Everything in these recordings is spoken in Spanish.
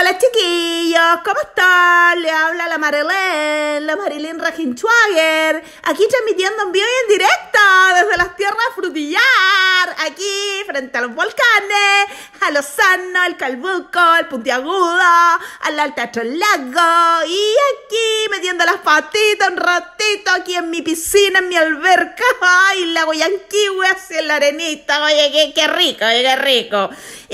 Hola chiquillos, ¿cómo están? Le habla la Marilyn Rajinschwager, aquí transmitiendo en vivo y en directo desde las tierras Frutillar, aquí frente a los volcanes, a Lozano, el Calbuco, el Puntiagudo, al Alto Lago, y aquí metiendo las patitas un ratito aquí en mi piscina, en mi alberca, ay, lago Yanquihue, así en la arenita, oye, qué rico, qué rico.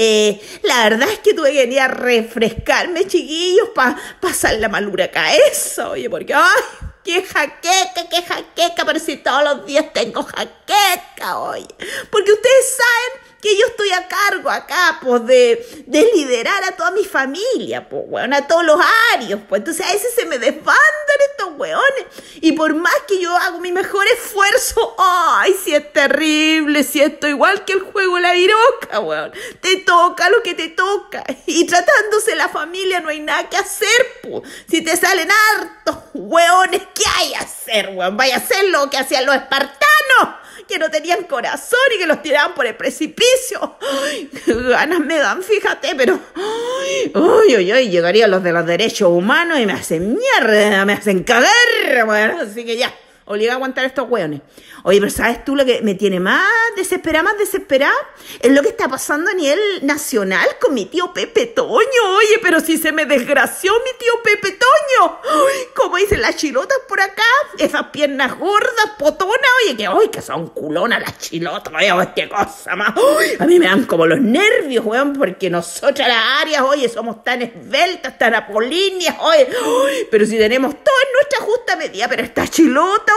La verdad es que tuve que venir a refrescarme, chiquillos, para pasar la malura acá, eso, oye, porque, ay, qué jaqueca, pero si todos los días tengo jaqueca, oye, porque ustedes saben que yo estoy a cargo acá, pues, de liderar a toda mi familia, pues, weón, a todos los arios, pues, entonces a veces se me desbandan estos weones, y por más que yo hago mi mejor esfuerzo, ay, si es terrible, si esto igual que el juego de la viroca, weón, te toca lo que te toca, y tratándose la familia no hay nada que hacer, pues, si te salen hartos weones, ¿qué hay a hacer, weón? Vaya a hacer lo que hacían los espartanos, que no tenían corazón y que los tiraban por el precipicio. Ay, qué ganas me dan, fíjate, pero llegarían los de los derechos humanos y me hacen mierda, me hacen cagar, bueno, así que ya, obliga a aguantar estos hueones. Oye, pero ¿sabes tú lo que me tiene más desesperada? Es lo que está pasando a nivel nacional con mi tío Pepe Toño. Oye, pero si se me desgració mi tío Pepe Toño. Ay, como dicen las chilotas por acá, esas piernas gordas, potonas, oye, que son culonas las chilotas, oye, qué cosa más. Ay, a mí me dan como los nervios, weón, porque nosotras las arias, oye, somos tan esbeltas, tan apolíneas, oye, pero si tenemos todo en nuestra justa medida, pero esta chilota,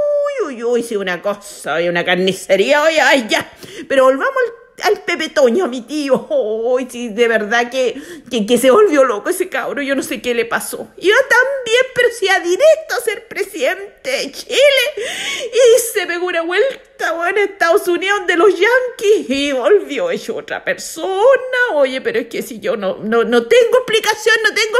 sí, una cosa, oye, una carnicería, oye, ay, ya. Pero volvamos al Pepe Toño, a mi tío. Ay, sí, de verdad que se volvió loco ese cabro, yo no sé qué le pasó. Iba tan bien, pero si a directo a ser presidente de Chile, y se pegó una vuelta, bueno, en Estados Unidos de los Yankees, y volvió hecho otra persona. Oye, pero es que si yo no tengo explicación,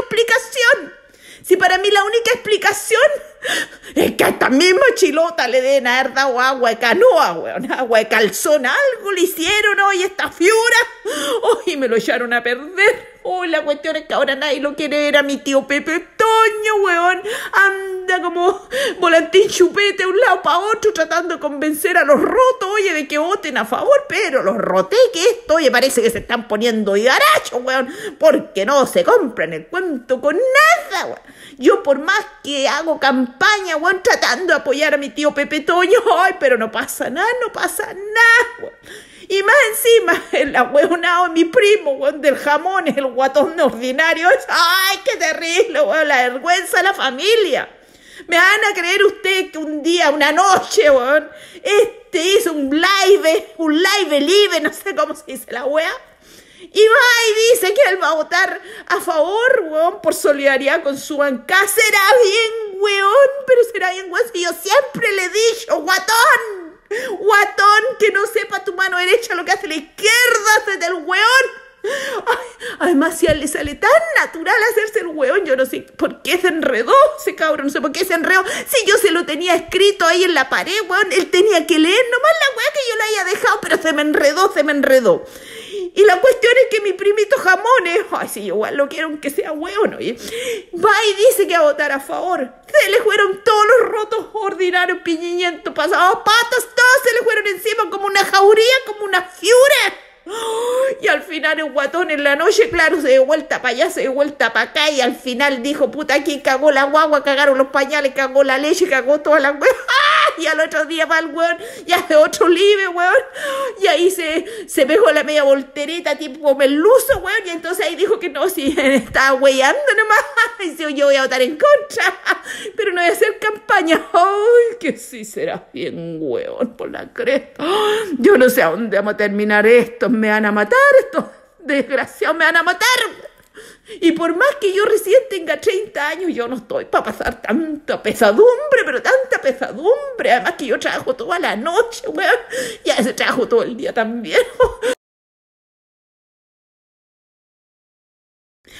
Si para mí la única explicación es que a esta misma chilota le deben haber dado agua de canoa, weón, agua de calzón, algo le hicieron, oye, esta fiura, oye, me lo echaron a perder. Oye, la cuestión es que ahora nadie lo quiere ver a mi tío Pepe Toño, weón, anda como volantín chupete de un lado para otro tratando de convencer a los rotos, oye, de que voten a favor, pero los roté que esto, oye, parece que se están poniendo higarachos, weón, porque no se compran el cuento con nada, weón. Yo por más que hago campaña, weón, tratando de apoyar a mi tío Pepe Toño, ay, pero no pasa nada, weón. Y más encima, el ahueonado de mi primo, weón, del jamón, el guatón ordinario, ay, qué terrible, weón, la vergüenza de la familia. ¿Me van a creer ustedes que un día, una noche, weón, hizo un live, no sé cómo se dice la wea? Y va y dice que él va a votar a favor, weón, por solidaridad con su bancada. Será bien, weón, pero será bien, weón, si yo siempre le he dicho, guatón, que no sepa tu mano derecha lo que hace la izquierda, hacete el weón. Ay, además, si a él le sale tan natural hacerse el weón, yo no sé por qué se enredó ese cabrón, no sé por qué se enredó. Si yo se lo tenía escrito ahí en la pared, weón, él tenía que leer nomás la weá que yo le haya dejado, pero se me enredó. Y la cuestión es que mi primito Jamones, ay, sí, igual lo quiero aunque sea hueón, oye, va y dice que va a votar a favor. Se le fueron todos los rotos ordinarios, piñiñentos, pasados patas, todos se le fueron encima como una jauría, como una fiura. Y al final el guatón en la noche, claro, se dio vuelta para allá, se dio vuelta para acá, y al final dijo, puta, aquí cagó la guagua, cagaron los pañales, cagó la leche, cagó toda la hueá. Y al otro día va el weón, y hace otro libre, weón, y ahí se pegó la media voltereta tipo meluso, weón, y entonces ahí dijo que no, si estaba weyando nomás, y dice, yo voy a votar en contra, pero no voy a hacer campaña. Ay, que sí será bien, weón, por la cresta. Yo no sé a dónde vamos a terminar esto, me van a matar, estos desgraciados me van a matar. Y por más que yo recién tenga 30 años, yo no estoy para pasar tanta pesadumbre, pero tanta pesadumbre. Además que yo trabajo toda la noche, weón, y a veces trabajo todo el día también.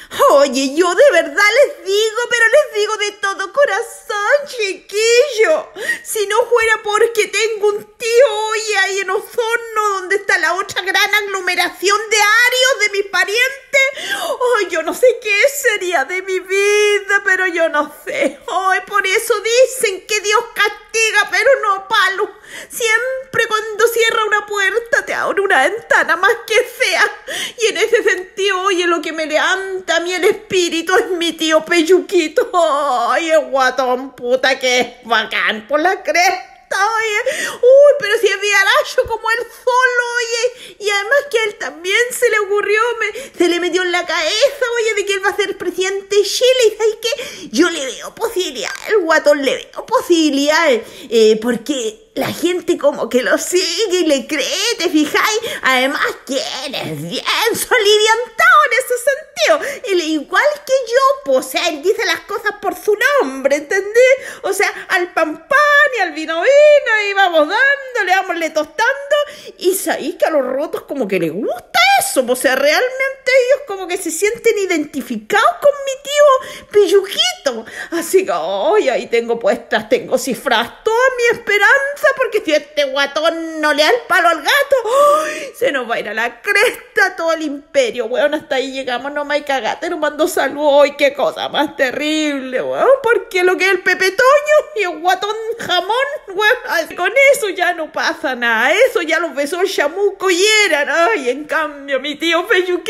Oye, yo de verdad les digo, pero les digo de todo corazón, chiquillo. Si no fuera porque tengo un tío, oye, ahí en Osorno, donde está la otra gran aglomeración de arios de mis parientes, oh, yo no sé qué sería de mi vida, pero yo no sé. Ay, por eso dicen que Dios castiga, pero no palo. Siempre cuando cierra una puerta te abre una ventana más que fea. Y en ese sentido, oye, lo que me levanta a mí el espíritu es mi tío Peyuquito. Ay, el guatón puta que es bacán por la cresta. Oye, uy, pero si es viaracho como él solo, oye, y además que a él también se le ocurrió, se le metió en la cabeza, oye, de que él va a ser presidente de Chile, y ¿sabes qué? Yo le veo posibilidades, el guatón le veo posibilidades, porque la gente como que lo sigue y le cree, ¿te fijáis? Además que él es bien soliviantado en ese sentido. Él igual que yo, pues, o sea, él dice las cosas por su nombre, ¿entendés? O sea, al pan pan y al vino vino, y vamos dándole, vámosle tostando. Y sabéis que a los rotos como que les gusta eso, pues, o sea, realmente ellos como que se sienten identificados con mi tío Peyuquito. Así que, hoy ahí tengo cifradas toda mi esperanza, porque si este guatón no le da el palo al gato, ¡ay!, se nos va a ir a la cresta todo el imperio, weón. Hasta ahí llegamos, no me hay cagate, nos mandó salud. ¡Ay, qué cosa más terrible, weón! Porque lo que es el Pepe Toño y el guatón jamón, weón, con eso ya no pasa nada. Eso ya los besó el chamuco y eran. ¡Ay, en cambio, mi tío Peyuquito!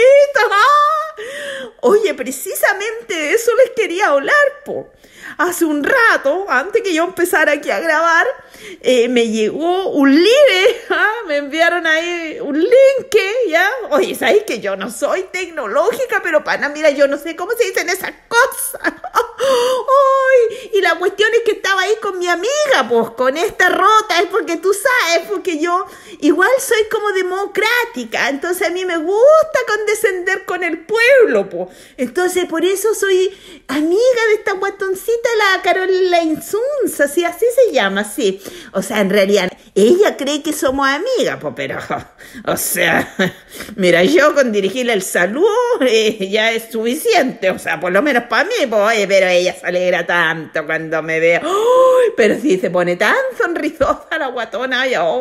¡Ah! Oye, precisamente de eso les quería hablar, po. Hace un rato, antes que yo empezara aquí a grabar, me llegó un link, me enviaron ahí un link, ¿ya? Oye, ¿sabes que yo no soy tecnológica? Pero pana, mira, yo no sé cómo se dicen esas cosas. Ay, y la cuestión es que estaba ahí con mi amiga, pues, con esta rota, es porque tú sabes, porque yo igual soy como democrática, entonces a mí me gusta condescender con el pueblo, pues. Entonces, por eso soy amiga de esta guatoncita, la Carolina Insunza, sí, así se llama, sí. O sea, en realidad, ella cree que somos amigas, pues, pero, o sea, mira, yo con dirigirle el saludo ya es suficiente, o sea, por lo menos para mí, pues, oye, pero ella se alegra tanto cuando me ve, ¡ay! Pero si se pone tan sonrisosa la guatona,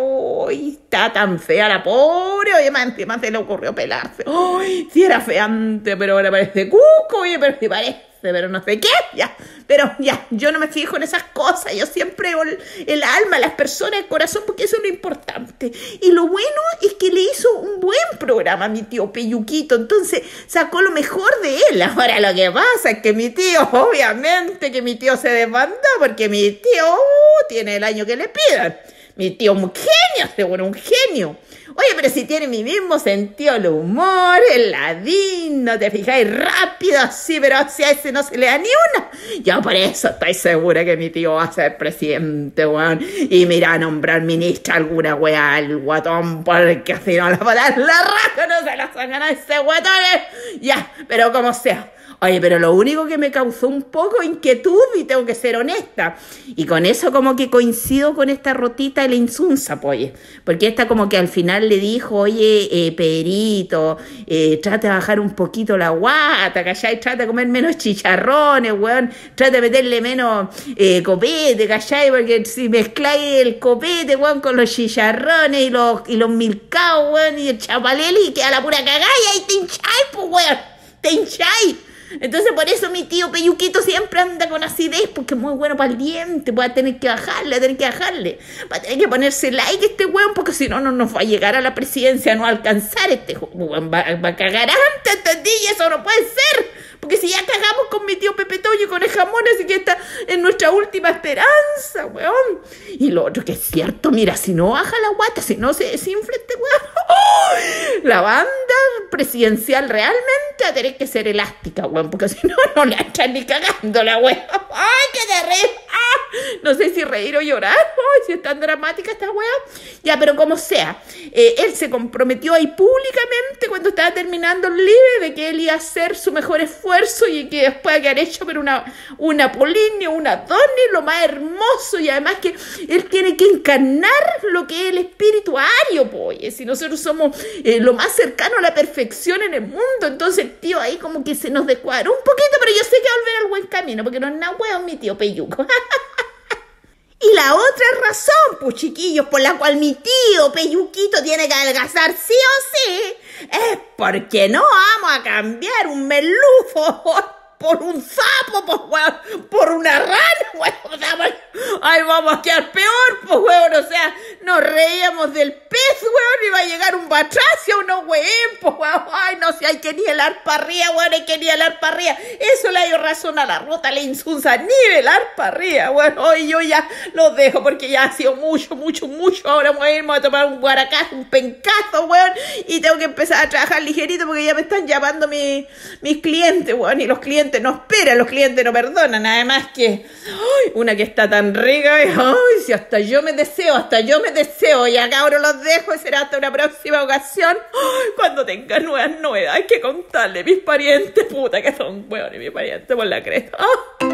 ¡ay! Está tan fea la pobre, oye, más encima se le ocurrió pelarse, ¡ay! Si era feante, pero ahora parece cuco, oye, pero si parece, pero no sé qué, ya, pero ya, yo no me fijo en esas cosas, yo siempre el alma, las personas, el corazón, porque eso es lo importante. Y lo bueno es que le hizo un buen programa a mi tío Peyuquito, entonces sacó lo mejor de él. Ahora lo que pasa es que mi tío, obviamente que mi tío se desbandó, porque mi tío tiene el año que le pidan. Mi tío es un genio, seguro, un genio. Oye, pero si tiene mi mismo sentido del humor, el ladino, te fijáis, rápido, así, pero hacia ese no se le da ni una. Yo por eso estoy segura que mi tío va a ser presidente, weón. Y me irá a nombrar ministra alguna weá, el guatón, porque si no la va a dar la raja, no se la sacan a ese guatón. Ya, pero como sea. Oye, pero lo único que me causó un poco inquietud, y tengo que ser honesta, y con eso como que coincido con esta rotita de la Insunza, pues, porque esta como que al final le dijo, oye, Pedrito, trata de bajar un poquito la guata, ¿cachai? Trata de comer menos chicharrones, weón, trata de meterle menos copete, ¿cachai? Porque si mezcláis el copete, weón, con los chicharrones y los milcaos, weón, y el chapaleli, queda la pura cagalla y te hincháis, pues, weón, te hincháis. Entonces por eso mi tío Peyuquito siempre anda con acidez, porque es muy bueno para el diente, va a tener que bajarle, va a tener que ponerse like este weón, porque si no, no nos va a llegar a la presidencia, no va a alcanzar, este weón va a cagar antes, ¿entendí? Y eso no puede ser, porque si ya cagamos con mi tío Pepe Toño y con el jamón, así que esta es nuestra última esperanza, weón. Y lo otro que es cierto, mira, si no baja la guata, si no se desinfla este weón, ¡oh!, la banda presidencial realmente va a tener que ser elástica, weón, porque si no, no le echan ni cagando la weón. ¡Ay, qué terrible! No sé si reír o llorar. Ay, si es tan dramática esta wea. Ya, pero como sea. Él se comprometió ahí públicamente cuando estaba terminando el libro de que él iba a hacer su mejor esfuerzo y que después de haber hecho pero una Polinia, una Donnie, lo más hermoso. Y además que él tiene que encarnar lo que es el espíritu ario, pues. Si nosotros somos lo más cercano a la perfección en el mundo. Entonces el tío ahí como que se nos descuadró un poquito, pero yo sé que va a volver al buen camino, porque no es nada hueón mi tío Peyuco. Y la otra razón, pues chiquillos, por la cual mi tío Peyuquito tiene que adelgazar sí o sí, es porque no vamos a cambiar un merlufo por un sapo, pues weón, por una rana, weón, o sea, ay, vamos a quedar peor, pues weón, o sea, nos reíamos del pez, weón, y va a llegar un batracio, unos weón, pues weón, ay, no sé, hay que nielar para arriba, weón, hay que nielar para arriba, eso le dio razón a la ruta, le insunza, nivelar para arriba, weón, hoy yo ya los dejo porque ya ha sido mucho, ahora vamos a tomar un guaracazo, un pencazo, weón, y tengo que empezar a trabajar ligerito porque ya me están llamando mis clientes, weón, y los clientes no esperan, los clientes no perdonan, además que, ay, una que está tan rica, ay, si hasta yo me deseo, y acá ahora los dejo, y será hasta una próxima ocasión, ay, cuando tenga nuevas novedades que contarle, mis parientes, puta que son, weón, y mis parientes por la cresta,